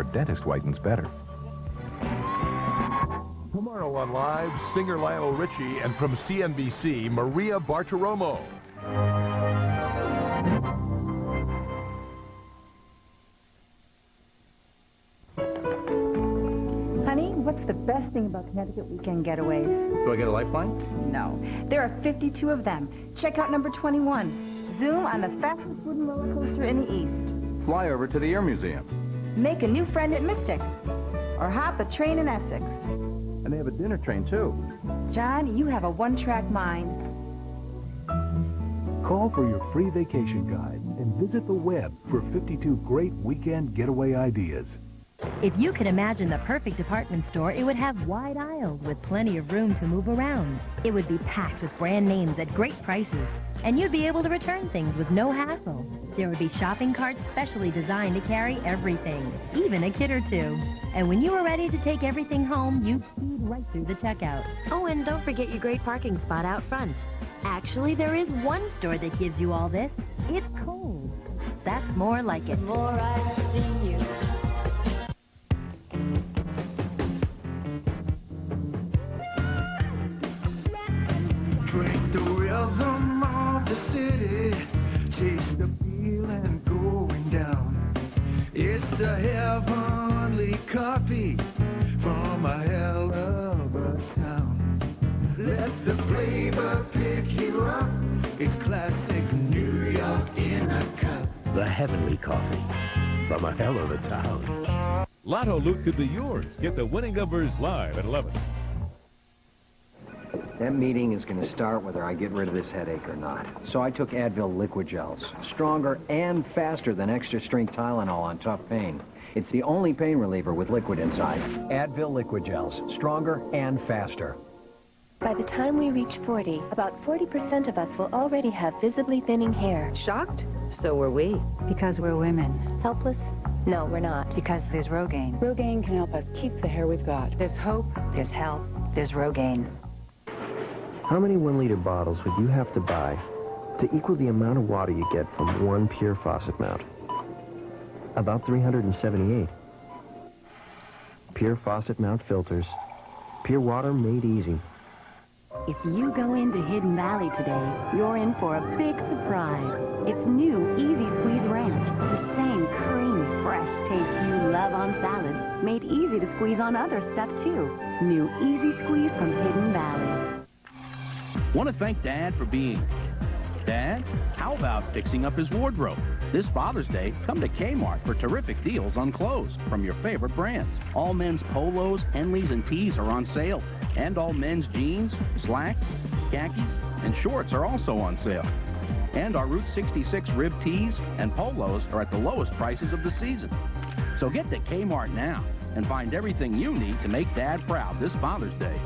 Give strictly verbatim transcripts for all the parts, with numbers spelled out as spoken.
but dentist whitens better. Tomorrow on Live, singer Lionel Richie, and from C N B C, Maria Bartiromo. Honey, what's the best thing about Connecticut weekend getaways? Do I get a lifeline? No. There are fifty-two of them. Check out number twenty-one. Zoom on the fastest wooden roller coaster in the East. Fly over to the Air Museum. Make a new friend at Mystic. Or hop a train in Essex. And they have a dinner train, too. John, you have a one-track mind. Call for your free vacation guide and visit the web for fifty-two great weekend getaway ideas. If you could imagine the perfect department store, it would have wide aisles with plenty of room to move around. It would be packed with brand names at great prices, and you'd be able to return things with no hassle. There would be shopping carts specially designed to carry everything, even a kid or two. And when you were ready to take everything home, you'd speed right through the checkout. Oh, and don't forget your great parking spot out front. Actually, there is one store that gives you all this. It's Kohl's. That's more like it. The more I see you. Drink the rhythm of the city, taste the feeling going down. It's the heavenly coffee from a hell of a town. Let the flavor pick you up. It's classic New York in a cup. The heavenly coffee from a hell of a town. Lotto Loot could be yours. Get the winning numbers live at eleven. That meeting is going to start whether I get rid of this headache or not. So I took Advil liquid gels. Stronger and faster than extra strength Tylenol on tough pain. It's the only pain reliever with liquid inside. Advil liquid gels. Stronger and faster. By the time we reach forty, about forty percent of us will already have visibly thinning hair. Shocked? So were we. Because we're women. Helpless? No, we're not. Because there's Rogaine. Rogaine can help us keep the hair we've got. There's hope, there's help, there's Rogaine. How many one-liter bottles would you have to buy to equal the amount of water you get from one pure faucet mount? About three hundred seventy-eight. Pure faucet mount filters. Pure water made easy. If you go into Hidden Valley today, you're in for a big surprise. It's new Easy Squeeze Ranch. The same creamy, fresh taste you love on salads, made easy to squeeze on other stuff, too. New Easy Squeeze from Hidden Valley. Want to thank Dad for being Dad? How about fixing up his wardrobe? This Father's Day, come to Kmart for terrific deals on clothes from your favorite brands. All men's polos, Henleys, and tees are on sale. And all men's jeans, slacks, khakis, and shorts are also on sale. And our Route sixty-six rib tees and polos are at the lowest prices of the season. So get to Kmart now and find everything you need to make Dad proud this Father's Day.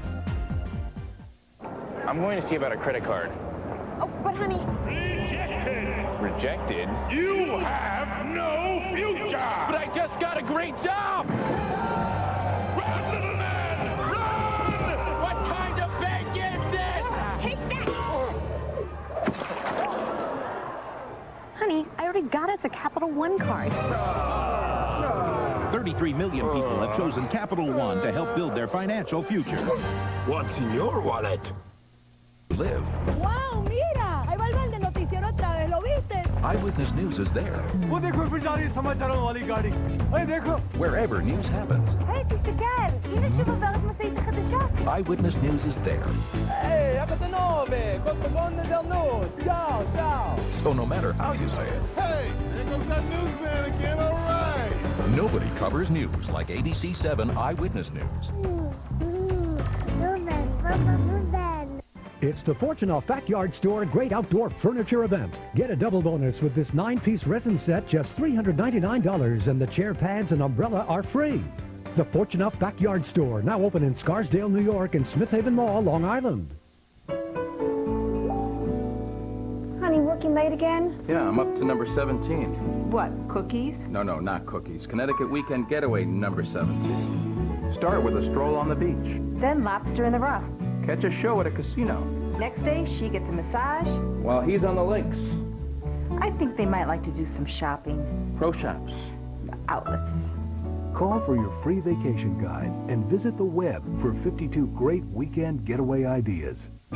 I'm going to see about a credit card. Oh, but honey... Rejected. Rejected? You have no future! But I just got a great job! Run, little man! Run! What kind of bank is this? Take that! Honey, I already got us a Capital One card. thirty-three million people have chosen Capital One to help build their financial future. What's in your wallet? Live. ¡Wow, mira! Ahí va el del noticiero otra vez, ¿lo viste? Eyewitness News is there. Wherever news happens. Hey, تفتكر مين الشباب ضغط مسيطة خدشات؟ Eyewitness News is there. Hey, abate nove, Cotogonde del News. Ciao, ciao. So no matter how you say it, Hey, there goes that newsman again, all right. nobody covers news like A B C seven Eyewitness News. It's the Fortune Off Backyard Store Great Outdoor Furniture Event. Get a double bonus with this nine-piece resin set, just three hundred ninety-nine dollars, and the chair pads and umbrella are free. The Fortune Off Backyard Store, now open in Scarsdale, New York, and Smith Haven Mall, Long Island. Honey, working late again? Yeah, I'm up to number seventeen. What, cookies? No, no, not cookies. Connecticut Weekend Getaway number seventeen. Start with a stroll on the beach. Then lobster in the rough. Catch a show at a casino. Next day, she gets a massage. While he's on the links. I think they might like to do some shopping. Pro shops. Outlets. Call for your free vacation guide and visit the web for fifty-two great weekend getaway ideas.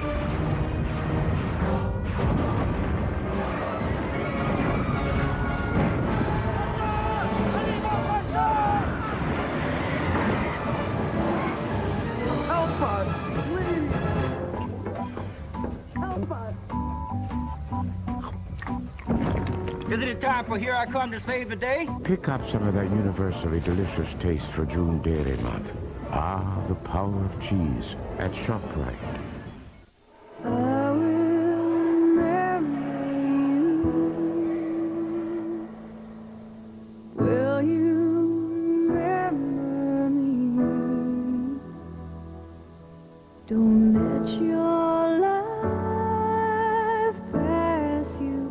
Help us, please! Help us! Isn't it time for Here I Come to Save the Day? Pick up some of that universally delicious taste for June Dairy Month. Ah, the power of cheese at ShopRite. Will you remember me? Don't let your life pass you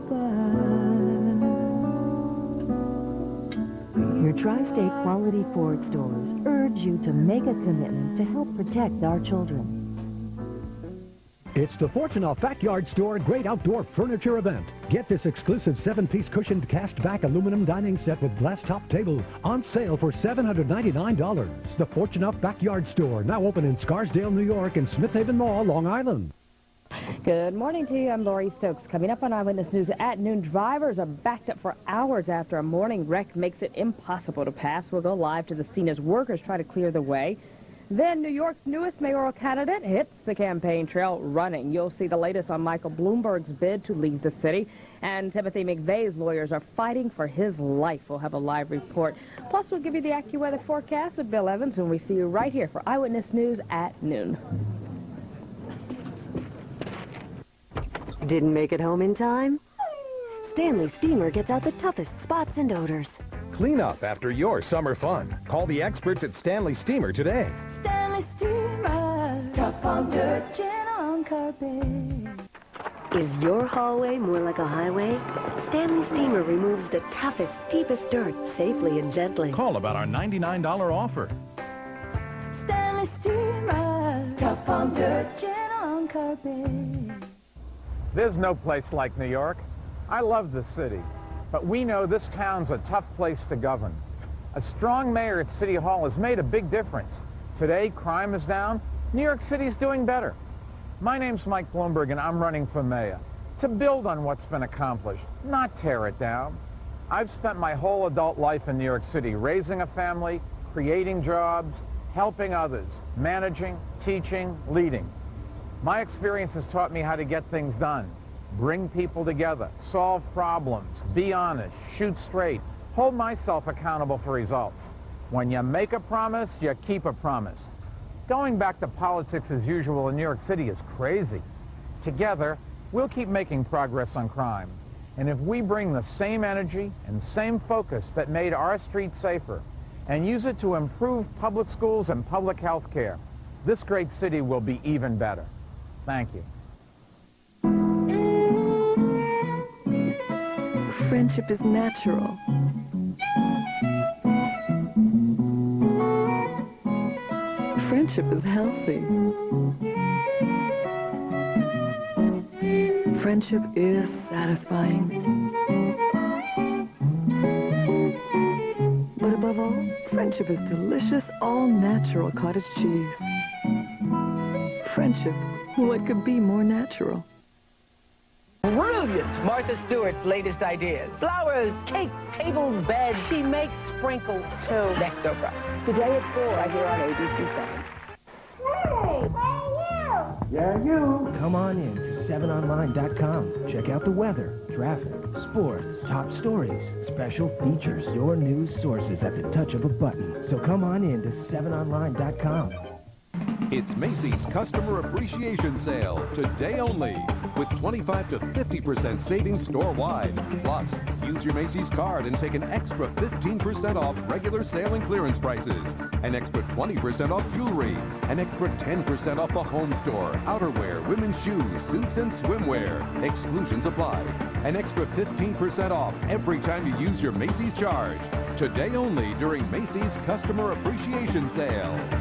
by. Your Tri-State Quality Ford stores urge you to make a commitment to help protect our children. It's the Fortunoff Backyard Store Great Outdoor Furniture Event. Get this exclusive seven-piece cushioned cast-back aluminum dining set with glass-top table on sale for seven hundred ninety-nine dollars. The Fortunoff Backyard Store, now open in Scarsdale, New York, and Smith Haven Mall, Long Island. Good morning to you. I'm Lori Stokes. Coming up on Eyewitness News at noon, drivers are backed up for hours after a morning wreck makes it impossible to pass. We'll go live to the scene as workers try to clear the way. Then New York's newest mayoral candidate hits the campaign trail running. You'll see the latest on Michael Bloomberg's bid to leave the city. And Timothy McVeigh's lawyers are fighting for his life. We'll have a live report. Plus, we'll give you the AccuWeather forecast with Bill Evans when we see you right here for Eyewitness News at noon. Didn't make it home in time? Stanley Steamer gets out the toughest spots and odors. Clean up after your summer fun. Call the experts at Stanley Steamer today. Stanley Steamer, tough on dirt, gentle on carpet. Is your hallway more like a highway? Stanley Steamer removes the toughest, deepest dirt safely and gently. Call about our ninety-nine dollar offer. Stanley Steamer, tough on dirt, gentle on carpet. There's no place like New York. I love the city, but we know this town's a tough place to govern. A strong mayor at City Hall has made a big difference. Today, crime is down. New York City's doing better. My name's Mike Bloomberg, and I'm running for mayor. To build on what's been accomplished, not tear it down. I've spent my whole adult life in New York City, raising a family, creating jobs, helping others, managing, teaching, leading. My experience has taught me how to get things done, bring people together, solve problems, be honest, shoot straight, hold myself accountable for results. When you make a promise, you keep a promise. Going back to politics as usual in New York City is crazy. Together, we'll keep making progress on crime. And if we bring the same energy and same focus that made our streets safer and use it to improve public schools and public health care, this great city will be even better. Thank you. Friendship is natural. Friendship is healthy. Friendship is satisfying. But above all, friendship is delicious, all-natural cottage cheese. Friendship, what could be more natural? Brilliant! Martha Stewart's latest ideas. Flowers, cake, tables, beds. She makes sprinkles, too. Next, Oprah. Today at four, right here on A B C seven. Hey, where are you? Yeah, you. Come on in to seven online dot com. Check out the weather, traffic, sports, top stories, special features, your news sources at the touch of a button. So come on in to seven online dot com. It's Macy's Customer Appreciation Sale, today only, with twenty-five to fifty percent savings store-wide. Plus, use your Macy's card and take an extra fifteen percent off regular sale and clearance prices, an extra twenty percent off jewelry, an extra ten percent off the home store, outerwear, women's shoes, suits, and swimwear. Exclusions apply. An extra fifteen percent off every time you use your Macy's charge. Today only during Macy's Customer Appreciation Sale.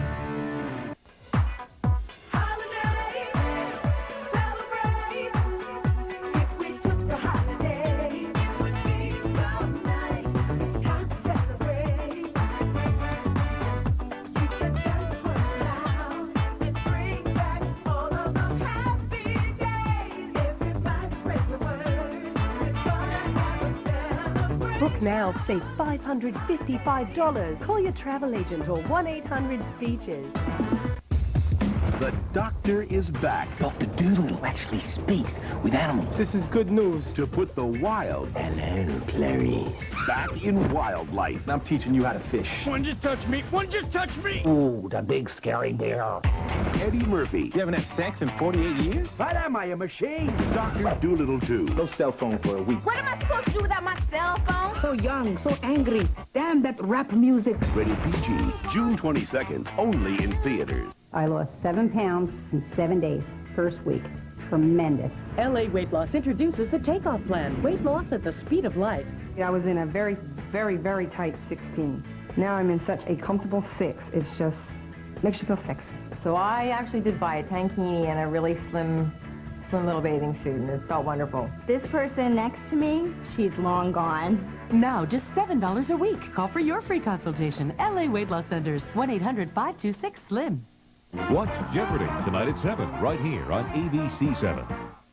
Book now, save five hundred fifty-five dollars. Call your travel agent or one eight hundred beaches. The doctor is back. Doctor Doolittle actually speaks with animals. This is good news. To put the wild. Hello, Clarice. Back in wildlife. I'm teaching you how to fish. One just touched me. One just touched me. Ooh, the big scary bear. Eddie Murphy. You haven't had sex in forty-eight years? But am I a machine? Doctor Doolittle two. No cell phone for a week. What am I supposed to do without my cell phone? So young, so angry. Damn that rap music. Rated P G. June twenty-second. Only in theaters. I lost seven pounds in seven days, first week. Tremendous. L A Weight Loss introduces the Takeoff Plan. Weight loss at the speed of light. I was in a very, very, very tight sixteen. Now I'm in such a comfortable six. It's just, makes you feel sexy. So I actually did buy a tankini and a really slim, slim little bathing suit, and it felt wonderful. This person next to me, she's long gone. Now, just seven dollars a week. Call for your free consultation. L A Weight Loss Centers, one eight hundred five two six SLIM. Watch Jeopardy tonight at seven, right here on A B C seven.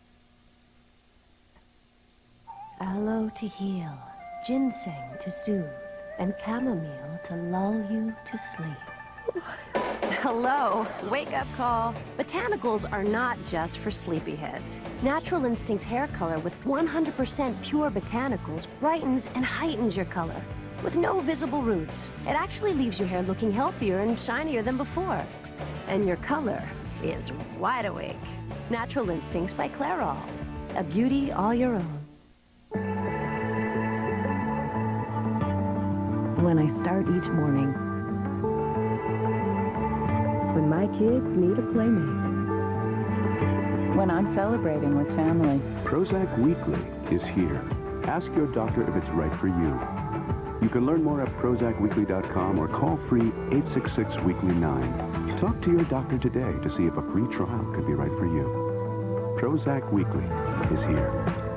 Aloe to heal, ginseng to soothe, and chamomile to lull you to sleep. Hello, wake-up call. Botanicals are not just for sleepyheads. Natural Instincts hair color with one hundred percent pure botanicals brightens and heightens your color with no visible roots. It actually leaves your hair looking healthier and shinier than before. And your color is wide awake. Natural Instincts by Clairol. A beauty all your own. When I start each morning, when my kids need a playmate, when I'm celebrating with family. Prozac Weekly is here. Ask your doctor if it's right for you. You can learn more at prozac weekly dot com or call free eight six six, weekly nine. Talk to your doctor today to see if a free trial could be right for you. Prozac Weekly is here.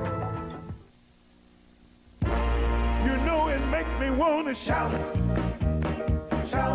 You know it makes me want to shout, shout,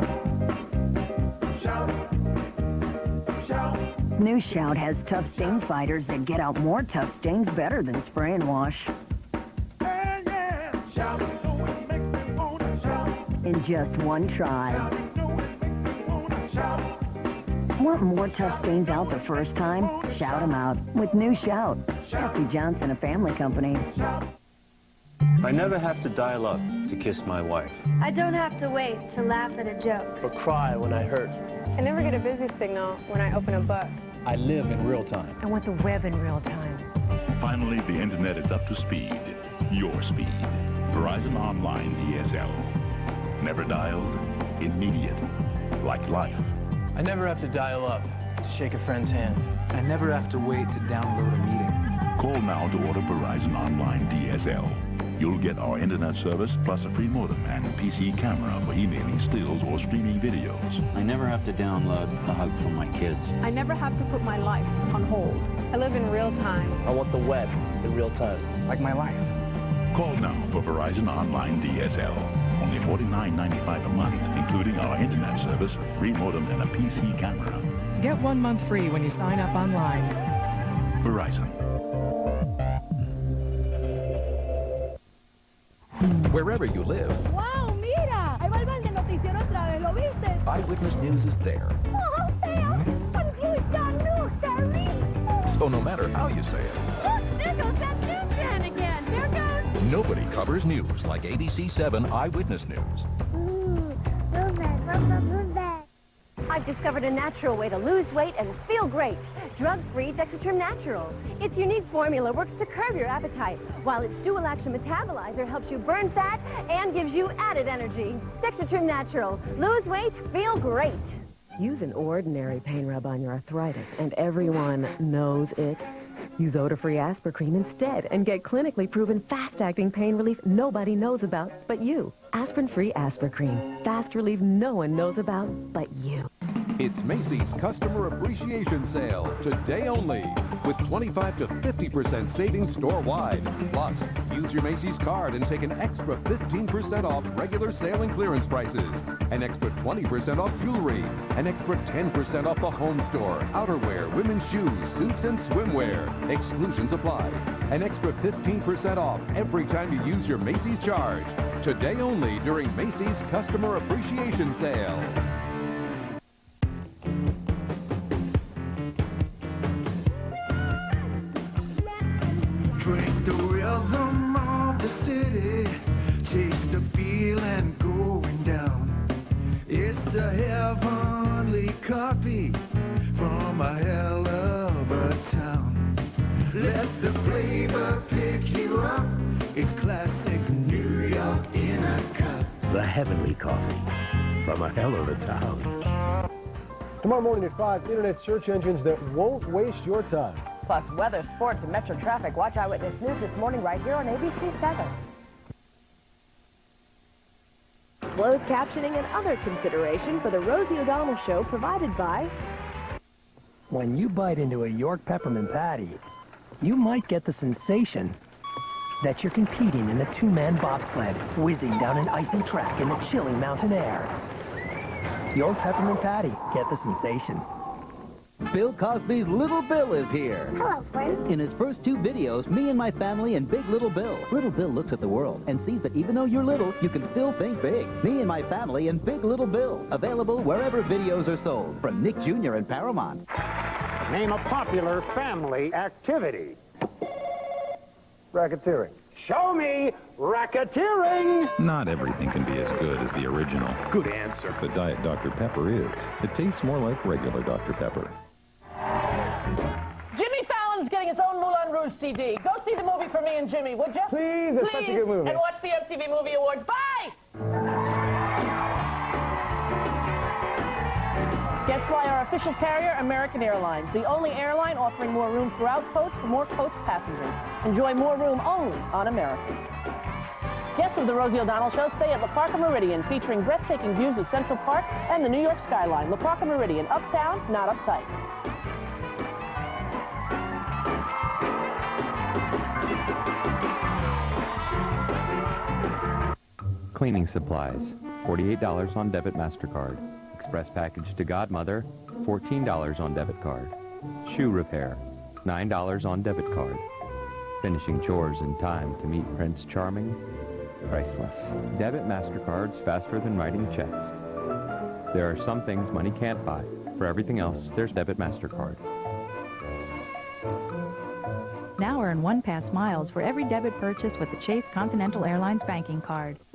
shout, shout. New Shout has tough stain fighters that get out more tough stains better than spray and wash. Yeah, yeah. Shout, you know it makes me want to shout. In just one try. Shout, you know it makes me want to shout. Want more tough stains out the first time? Shout them out with New Shout. Kathy Johnson, a family company. I never have to dial up to kiss my wife. I don't have to wait to laugh at a joke. Or cry when I hurt. I never get a busy signal when I open a book. I live in real time. I want the web in real time. Finally, the internet is up to speed. Your speed. Verizon Online D S L. Never dialed. Immediate. Like life. I never have to dial up to shake a friend's hand. I never have to wait to download a meeting. Call now to order Verizon Online D S L. You'll get our internet service plus a free modem and P C camera for emailing stills or streaming videos. I never have to download a hug from my kids. I never have to put my life on hold. I live in real time. I want the web in real time. Like my life. Call now for Verizon Online D S L. Only forty-nine ninety-five a month, including our internet service, free modem, and a P C camera. Get one month free when you sign up online. Verizon. Wherever you live, ¡Wow! ¡Mira! Ahí va el de noticiero otra vez, ¿lo viste? Eyewitness News is there. Oh, Sam! Conclusion news, Terry! So no matter how you say it, Look, there goes that newsman again. There goes... nobody covers news like A B C seven Eyewitness News. Ooh, newsman, love the newsman. I've discovered a natural way to lose weight and feel great. Drug-free Dexatrim Natural. Its unique formula works to curb your appetite, while its dual-action metabolizer helps you burn fat and gives you added energy. Dexatrim Natural. Lose weight, feel great. Use an ordinary pain rub on your arthritis, and everyone knows it. Use odor-free Aspirin instead and get clinically proven fast-acting pain relief nobody knows about but you. Aspirin-free Aspirin. Fast relief no one knows about but you. It's Macy's Customer Appreciation Sale, today only, with twenty-five to fifty percent savings store-wide. Plus, use your Macy's card and take an extra fifteen percent off regular sale and clearance prices, an extra twenty percent off jewelry, an extra ten percent off the home store, outerwear, women's shoes, suits, and swimwear. Exclusions apply. An extra fifteen percent off every time you use your Macy's charge. Today only during Macy's Customer Appreciation Sale. Drink the rhythm of the city, taste the feeling going down. It's the heavenly coffee from a hell of a town. Let the flavor pick you up. It's classic New York in a cup. The heavenly coffee from a hell of a town. Tomorrow morning at five, internet search engines that won't waste your time. Plus weather, sports, and metro traffic. Watch Eyewitness News this morning right here on A B C seven. Closed captioning and other consideration for the Rosie O'Donnell Show provided by... When you bite into a York peppermint patty, you might get the sensation that you're competing in a two-man bobsled, whizzing down an icy track in the chilling mountain air. York peppermint patty, get the sensation. Bill Cosby's Little Bill is here. Hello, friend. In his first two videos, Me and My Family and Big Little Bill. Little Bill looks at the world and sees that even though you're little, you can still think big. Me and My Family and Big Little Bill. Available wherever videos are sold. From Nick Junior and Paramount. Name a popular family activity. Racketeering. Show me racketeering! Not everything can be as good as the original. Good answer. But Diet Doctor Pepper is. It tastes more like regular Doctor Pepper. Jimmy Fallon's getting his own Moulin Rouge C D. Go see the movie for me and Jimmy, would you? Please, it's such a good movie. And watch the M T V Movie Awards. Bye! Guests fly our official carrier, American Airlines, the only airline offering more room throughout coach for more coach passengers. Enjoy more room only on American. Guests of the Rosie O'Donnell Show stay at La Parca Meridian, featuring breathtaking views of Central Park and the New York skyline. La Parca Meridian, uptown, not uptight. Cleaning supplies, forty-eight dollars on debit MasterCard. Express package to Godmother, fourteen dollars on debit card. Shoe repair, nine dollars on debit card. Finishing chores in time to meet Prince Charming, priceless. Debit MasterCard's faster than writing checks. There are some things money can't buy. For everything else, there's debit MasterCard. Now earn one pass miles for every debit purchase with the Chase Continental Airlines banking card.